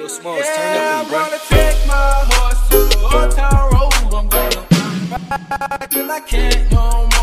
Yo, Smalls, turn up and I'm gonna take my horse to the Old Town Road. I'm gonna ride till I can't no more.